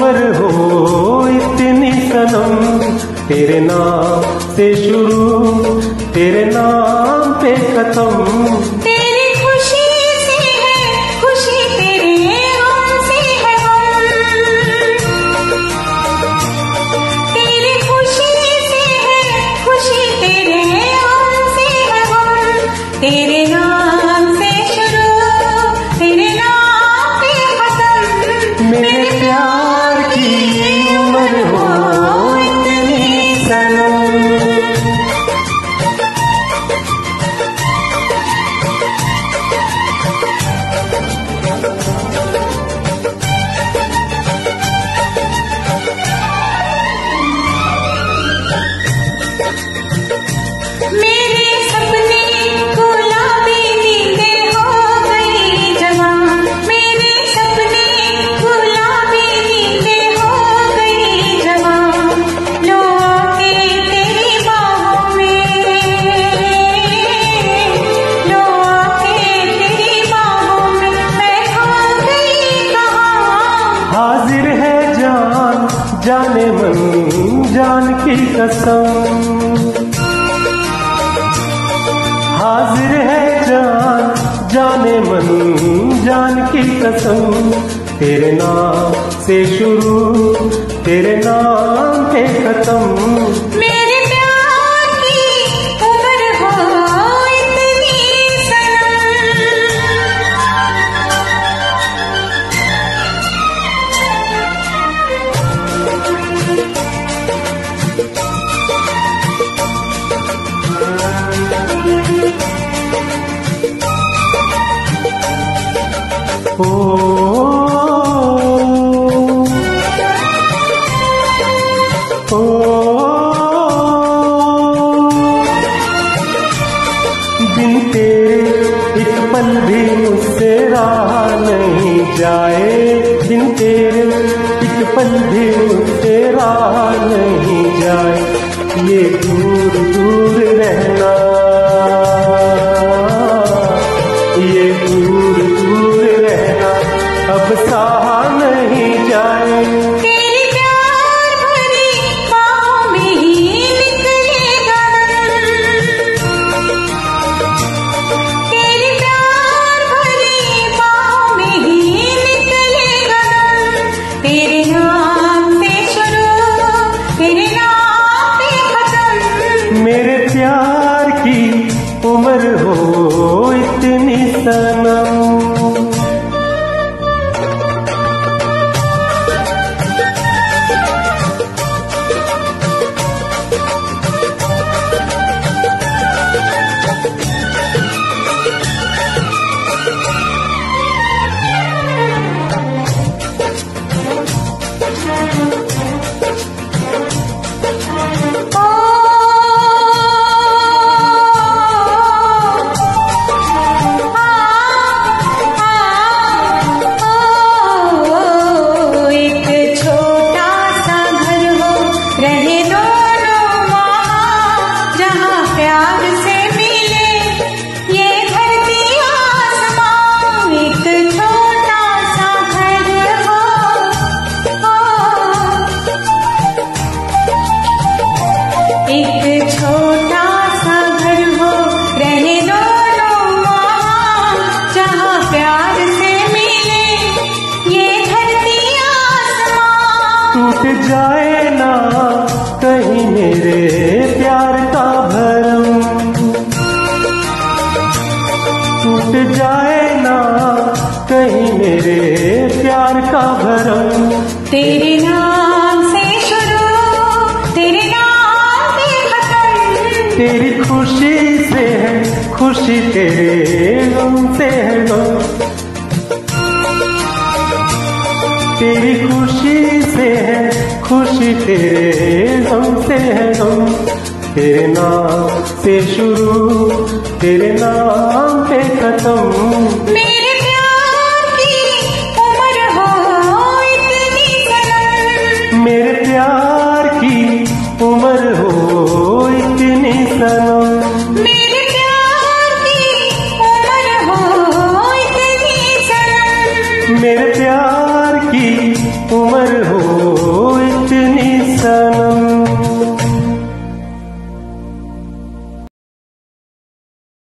उम्र हो इतनी सनम, तेरे नाम से शुरू तेरे नाम पे खत्म। तेरी खुशी से है खुशी, तेरे गम से है गम। तेरी खुशी से है खुशी, तेरे गम से है गम। तेरे नाम से शुरू तेरे नाम पे खत्म। मेरे प्यार की उम्र हो इतनी सनम। मेरे सपने गुलाबी नींदें हो गई जवां। मेरे सपने गुलाबी नींदें हो गई जवां। लो आके तेरी बाहों में, लो आके तेरी बाहों में, मैं खो गई कहाँ। हाजिर है जान जाने मन जान की कसम। हाजिर है जान जाने मन जान की कसम। तेरे नाम से शुरू तेरे नाम पे खत्म। मेरे प्यार की उम्र हो इतनी सनम। ओ ओ बिन तेरे एक पल भी मुझसे रहा नहीं जाए। बिन तेरे एक पल भी मुझसे रहा नहीं जाए। ये दूर दूर रहना, ये दूर दूर रहना अब सहा नहीं जाए। तेरी प्यार भरी बाहों में ही निकलेगा दम। तेरी प्यार भरी बाहों में ही निकलेगा दम। तेरे नाम से शुरू तेरे नाम पे खत्म। मेरे प्यार की उम्र हो इतनी सनम। एक छोटा सा घर हो, रहे दोनों वहाँ, जहाँ प्यार से मिले ये धरती आसमां। टूट जाए ना कहीं मेरे प्यार का भरम, टूट जाए ना कहीं मेरे प्यार का भरम। तेरे नाम से शुरू तेरे नाम पे खत्म। तेरी खुशी से है खुशी, तेरे गम से है गम। तेरी खुशी से है खुशी, तेरे गम से है गम। तेरे नाम से शुरू तेरे नाम पे खत्म। मेरे प्यार की उम्र हो इतनी सनम। मेरे प्यार की उम्र हो इतनी सनम। मेरे प्यार की उम्र हो इतनी सनम। मेरे प्यार की उम्र उम्र हो